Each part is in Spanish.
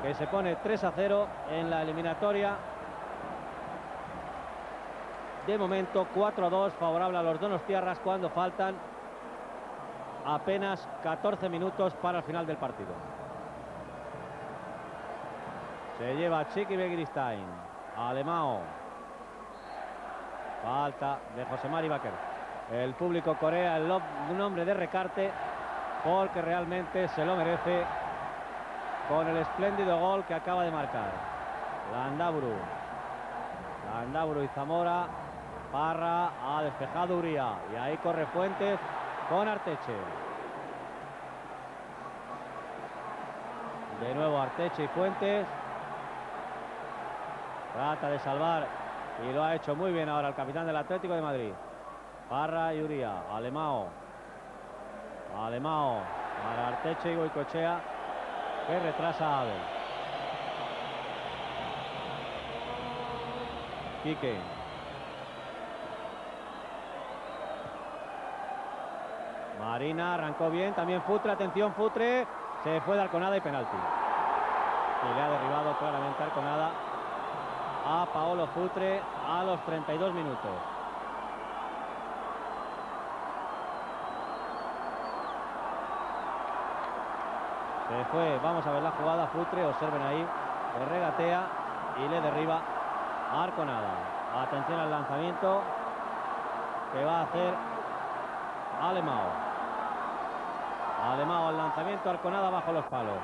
que se pone 3-0 en la eliminatoria. De momento 4-2 favorable a los donostiarras cuando faltan apenas 14 minutos para el final del partido. Se lleva Txiki Begiristain. Alemão. Falta de José Mari Baker. El público corea un hombre de recarte porque realmente se lo merece con el espléndido gol que acaba de marcar. Landaburu y Zamora. Parra ha despejado Uría y ahí corre Fuentes con Arteche. De nuevo Arteche y Fuentes. Trata de salvar y lo ha hecho muy bien ahora el capitán del Atlético de Madrid. Parra y Uría. Alemão para Arteche y Goicoechea, que retrasa a Abel. Quique. Marina arrancó bien, también Futre, atención Futre, se fue de Arconada y penalti. Y le ha derribado claramente Arconada a Paolo Futre a los 32 minutos. Se fue, vamos a ver la jugada, Futre, observen ahí, le regatea y le derriba a Arconada. Atención al lanzamiento que va a hacer Alemão. Alemão al lanzamiento, Arconada bajo los palos.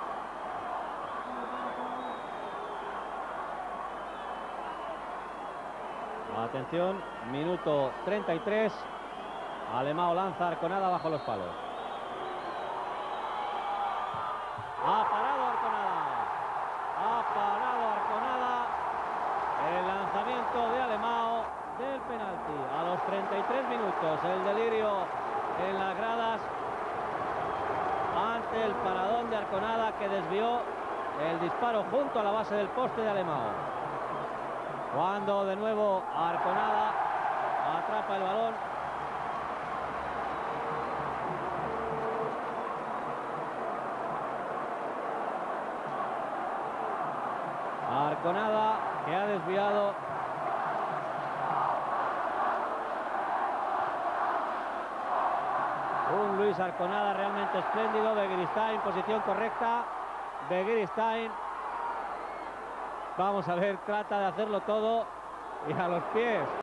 Atención, minuto 33. Alemão lanza, Arconada bajo los palos. Ha parado Arconada. El lanzamiento de Alemão del penalti. A los 33 minutos, el delirio en las gradas ante el paradón de Arconada, que desvió el disparo junto a la base del poste de Alemão. Cuando de nuevo Arconada atrapa el balón. Arconada, que ha desviado un Luis Arconada realmente espléndido. Begiristain, posición correcta. Begiristain, vamos a ver, trata de hacerlo todo y a los pies